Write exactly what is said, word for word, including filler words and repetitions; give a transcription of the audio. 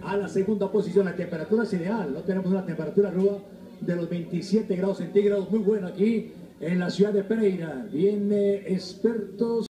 a la segunda posición. La temperatura es ideal, no tenemos una temperatura arriba de los veintisiete grados centígrados, muy buena aquí en la ciudad de Pereira. Viene expertos.